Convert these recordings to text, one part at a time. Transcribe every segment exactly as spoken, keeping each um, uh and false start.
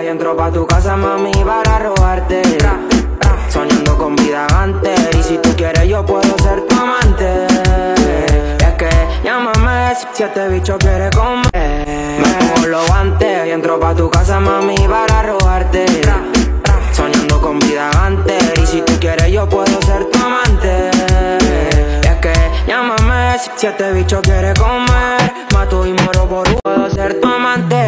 y entro pa' tu casa, mami, para robarte. Soñando con vida antes, y si tú quieres yo puedo ser tu amante. Es que llámame si este bicho quiere comer. Mejor lo antes y entro pa' tu casa, mami, para robarte. Soñando con vida antes, y si tú quieres yo puedo ser tu amante. Es que llámame si este bicho quiere comer. Mato y muero por un, puedo ser tu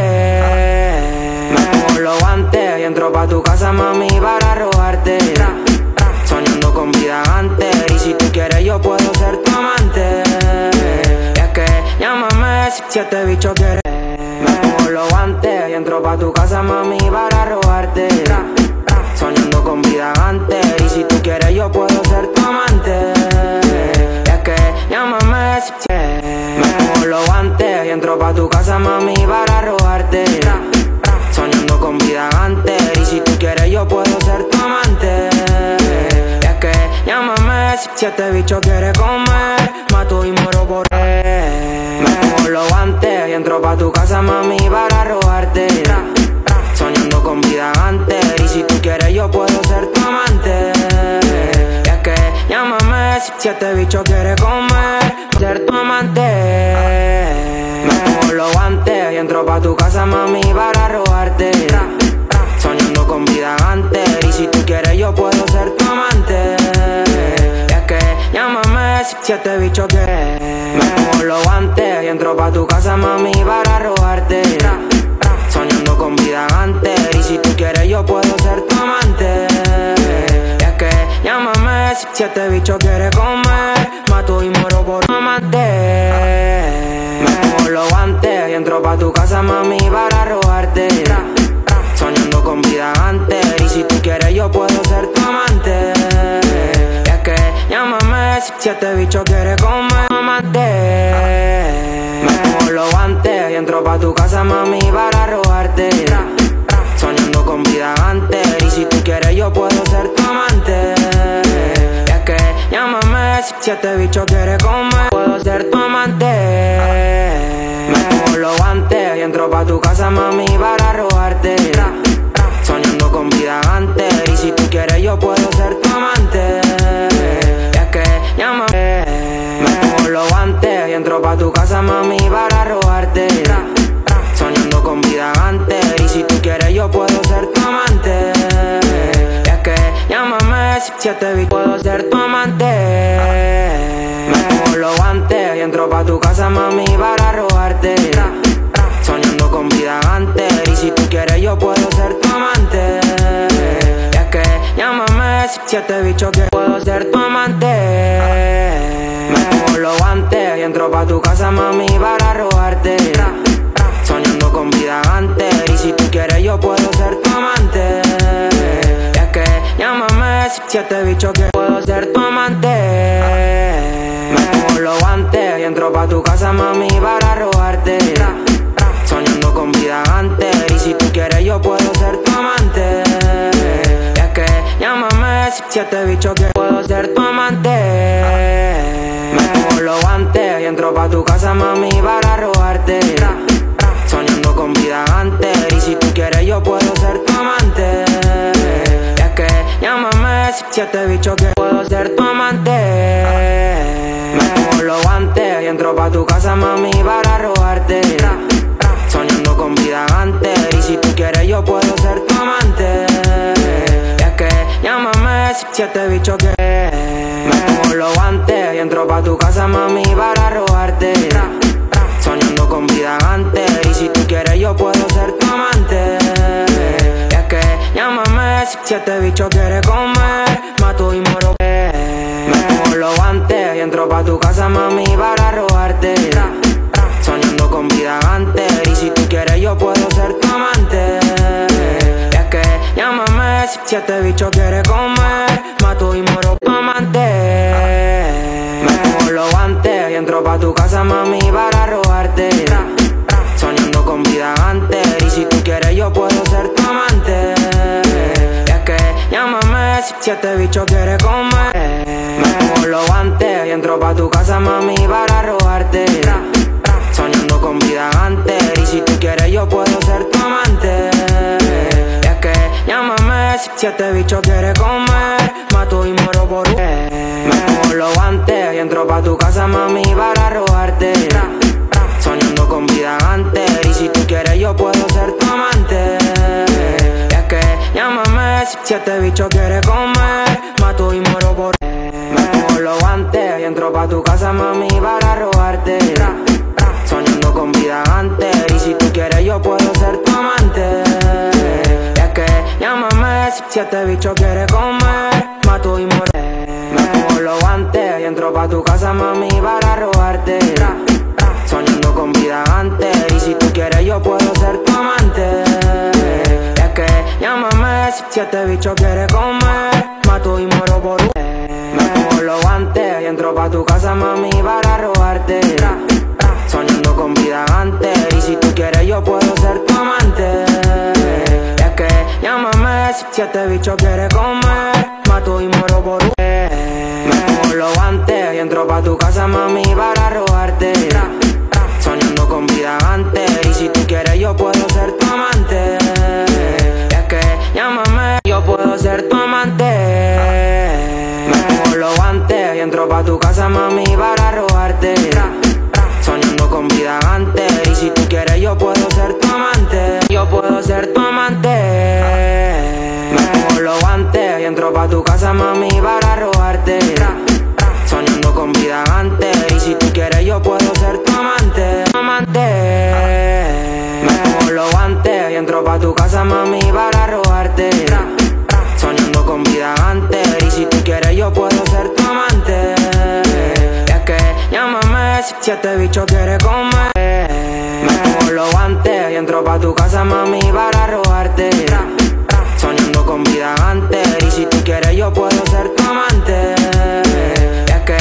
amante. Mejor lo antes y entro pa' tu casa, mami, para robarte. Soñando con vida antes, y si tú quieres yo puedo ser tu amante. Es que llámame si este bicho quiere. Mejor lo antes y entro pa' tu casa, mami, para robarte. Soñando con vida antes, y si tú quieres yo puedo ser tu amante. Es que llámame si mejor lo antes y entro pa' tu casa, mami, para robarte. Soñando con vida antes, y si tú quieres yo puedo ser tu amante. Es que llámame si este bicho quiere comer. Mato y muero por él. Mejor lo antes y entro pa' tu casa, mami, para robarte. Soñando con vida antes, y si tú quieres yo puedo ser tu amante. Es que llámame si este bicho quiere comer. Ser tu amante. Mejor lo antes y entro pa' tu casa, mami, para robarte. Soñando con vida antes, y si tú quieres yo puedo ser tu amante. Es que llámame si este bicho quiere. Mejor lo antes y entro pa' tu casa, mami, para robarte. Soñando con vida antes, y si tú quieres yo puedo ser tu amante. Es que llámame si este bicho quiere comer. Mato y muero por tu amante. Mejor lo antes y entro pa' tu casa, mami, para robarte. Soñando con vida antes, y si tú quieres yo puedo ser tu amante. Es que llámame si este bicho quiere comer. Amante. Mejor lo antes y entro pa' tu casa, mami, para robarte. Soñando con vida antes, y si tú quieres yo puedo ser tu amante. Es que llámame si este bicho quiere comer. Puedo ser tu amante. Mejor lo antes y entro pa' tu casa, mami, para robarte. Soñando con vida antes, y si tú quieres yo puedo ser tu amante. Es que llámame. Mejor lo antes y entro pa' tu casa, mami, para robarte. Soñando con vida antes, y si tú quieres yo puedo ser tu amante. Es que llámame si este bicho puedo ser tu amante. Mejor lo antes y entro pa' tu casa, mami, para robarte. Soñando con vida antes, y si tú quieres yo puedo ser tu amante. Es que llámame si este bicho quiere. Puedo ser tu amante. Mejor lo antes y entro pa' tu casa, mami, para robarte. Soñando con vida antes, y si tú quieres yo puedo ser tu amante. Es que llámame si este bicho quiere. Puedo ser tu amante. Mejor lo antes y entro pa' tu casa, mami, para robarte. Soñando con vida antes, y si tú quieres yo puedo ser tu amante. Es que llámame si este bicho quiere. Puedo ser tu amante. Mejor lo antes y entro pa' tu casa, mami, para robarte. Soñando con vida antes, y si tú quieres yo puedo ser tu amante. Es que llámame si este bicho quiere. Puedo ser tu amante. Mejor lo antes y entro pa' tu casa, mami, para robarte. Soñando con vida antes, y si tú quieres yo puedo ser tu amante. Es que llámame si este bicho quiere. Mejor lo antes y entro pa' tu casa, mami, para robarte. Soñando con vida antes, y si tú quieres yo puedo ser tu amante. Es que llámame si este bicho quiere comer. Mato y muero. Mejor lo antes y entro pa' tu casa, mami, para robarte. Soñando con vida antes, y si tú quieres yo puedo ser tu amante. Es que llámame si este bicho quiere comer. Mato y muero tu amante. Mejor lo antes y entro pa' tu casa, mami, para robarte. Soñando con vida antes, y si tú quieres yo puedo ser tu amante. Es que llámame si este bicho quiere comer. Mejor lo antes y entro pa' tu casa, mami, para robarte. Soñando con vida antes, y si tú quieres yo puedo ser tu amante. si este bicho quiere comer, mato y muero por un. Mejor lo guante y entro pa' tu casa, mami, para robarte. Soñando con vida antes, y si tú quieres yo puedo ser tu amante. Y es que llámame si este bicho quiere comer, mato y muero por. Mejor lo guante y entro pa' tu casa, mami, para robarte. Soñando con vida antes, y si tú quieres yo puedo ser tu amante. Y es que llámame si este bicho quiere comer, mato y muero. Mejor lo guante y entro pa' tu casa, mami, para robarte. Soñando con vida antes, y si tú quieres yo puedo ser tu amante. Y es que llámame si este bicho quiere comer, mato y muero por un. Mejor lo guante y entro pa' tu casa, mami, para robarte. Soñando con vida antes, y si tú quieres yo puedo ser tu amante. Y es que llámame si este bicho quiere comer, mato y muero por un. Mejor lo guante y entro pa' tu casa, mami, para robarte. Soñando con vida antes, y si tú quieres yo puedo ser tu amante. Y es que llámame, yo puedo ser tu amante. Mejor lo guante y entro pa' tu casa, mami, para robarte. Soñando con vida antes, y si tú quieres yo puedo ser tu amante. Yo puedo ser tu amante. Mejor lo guante y entro pa' tu casa, mami, para robarte. Soñando con vida antes, y si tú quieres yo puedo ser tu amante. Amante. Mejor lo guante y entro pa' tu casa, mami, para robarte. Soñando con vida antes, y si tú quieres yo puedo ser tu amante. Y es que llámame si este bicho quiere comer. Mejor lo guante y entro pa' tu casa, mami, para robarte. Soñando con vida antes, y si tú quieres yo puedo ser tu amante. Y es que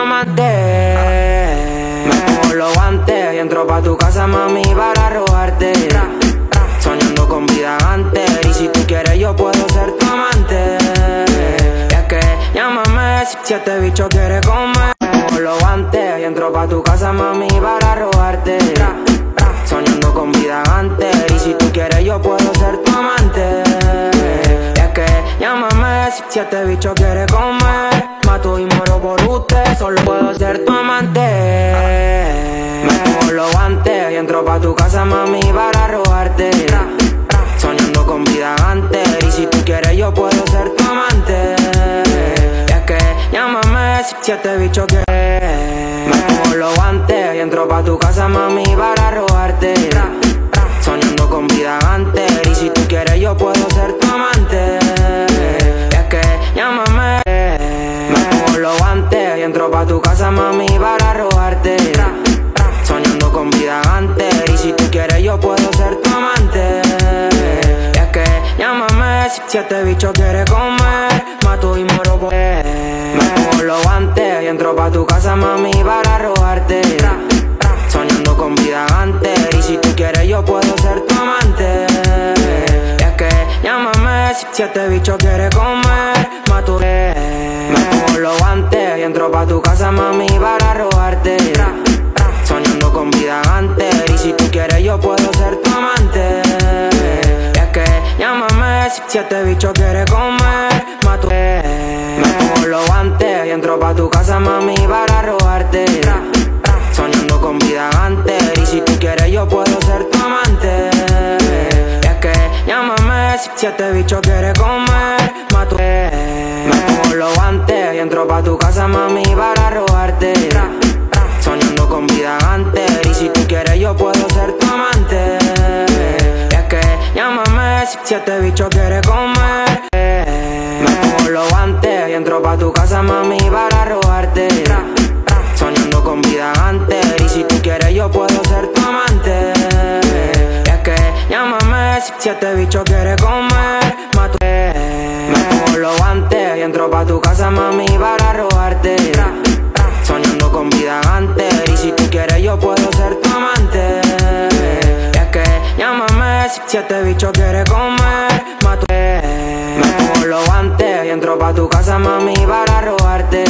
amante. Mejor lo guante y entro pa' tu casa, mami, para robarte. Soñando con vida antes, y si tú quieres yo puedo ser tu amante. Y es que llámame si este bicho quiere comer. Mejor lo guante y entro pa' tu casa, mami, para robarte. Soñando con vida antes, y si tú quieres yo puedo ser tu amante. Y es que llámame si este bicho quiere comer, mato y muero por usted. Solo puedo ser tu amante. Mejor lo guante y entro pa' tu casa, mami, para robarte. Soñando con vida antes, y si tú quieres yo puedo ser tu amante. Y es que llámame si este bicho quiere. Mejor lo guante y entro pa' tu casa, mami, para robarte. Soñando con vida antes, y si tú quieres yo puedo ser tu amante. Y es que llámame. Mejor lo guante y entro pa' tu casa, mami, para robarte. Soñando con vida antes, y si tú quieres yo puedo ser tu amante. Y es que llámame si este bicho quiere comer, mato y muero por. Mejor lo guante y entro pa' tu casa, mami, para robarte. Soñando con vida antes, y si tú quieres yo puedo ser tu amante. Y es que llámame si este bicho quiere comer, mato. Mejor lo guante y entro pa' tu casa, mami, para robarte. Soñando con vida antes, y si tú quieres yo puedo ser tu amante. Y es que llámame si este bicho quiere comer, mato. Mejor lo guante y entro pa' tu casa, mami, para robarte. Soñando con vida antes, y si tú quieres yo puedo ser tu amante. Y es que llámame si este bicho quiere comer, mato. Mejor lo guante y entro pa' tu casa, mami, para robarte. Soñando con vida antes, y si tú quieres yo puedo ser tu amante. Y es que llámame si este bicho quiere comer. Mejor lo guante y entro pa' tu casa, mami, para robarte. Soñando con vida antes, y si tú quieres yo puedo ser tu amante. Y es que llámame si este bicho quiere comer, mato. Mejor lo guante y entro pa' tu casa, mami, para robarte. Soñando con vida antes, y si tú quieres yo puedo ser tu amante. Y es que llámame si este bicho quiere comer, mato. Mejor lo guante y entro pa' tu casa, mami, para robarte.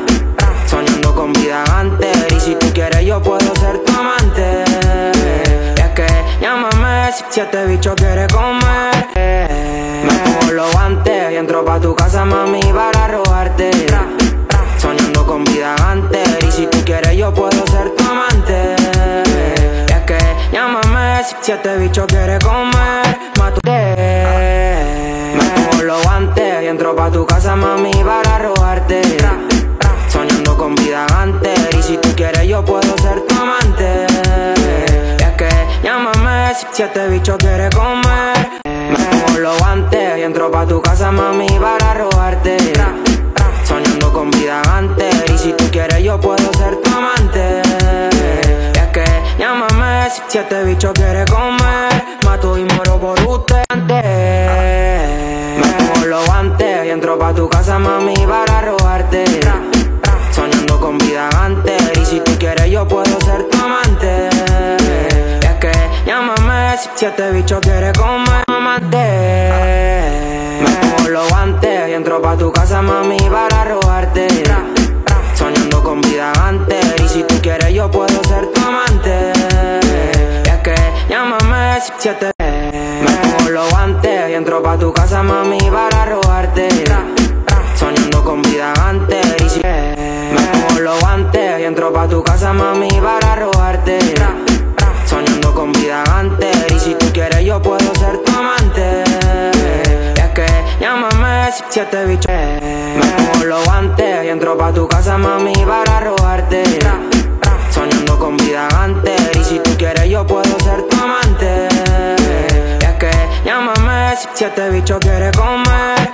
Soñando con vida antes, y si tú quieres yo puedo ser tu amante. Y es que llámame si este bicho quiere comer. Mejor los guantes y entro pa' tu casa, mami, para robarte. Soñando con vida antes, y si tú quieres yo puedo ser tu amante. Y es que llámame si este bicho quiere comer, mate. Me pongo los guantes y entro pa' tu casa, mami, para robarte. Soñando con vida antes, y si tú quieres yo puedo ser tu amante. Y es que llámame si este bicho quiere comer. Me pongo los guantes y entro pa' tu casa, mami, para robarte. Soñando con vida antes, y si tú quieres yo puedo ser tu amante. Y es que llámame si este bicho quiere comer, mato y muero por usted antes. Me pongo los guantes y entro pa' tu casa, mami, para robarte. Soñando con vida antes, y si tú quieres yo puedo ser tu amante. Y es que llámame si este bicho quiere comer, amante. Me pongo los guantes y entro pa' tu casa, mami, para robarte. Soñando con vida antes, y si tú quieres yo puedo ser tu amante. Y es que llámame si este. Me pongo los guantes y entro pa' tu casa, mami, para robarte. Soñando con vida antes, y si me pongo los guantes y entro pa' tu casa, mami, para robarte. Soñando con vida antes, y si tú quieres yo puedo ser tu amante. Y es que llámame si este bicho. Me pongo los guantes y entro pa' tu casa, mami, para robarte. Soñando con vida antes, y si tú quieres yo puedo ser tu amante. Y es que llámame si este bicho quiere comer.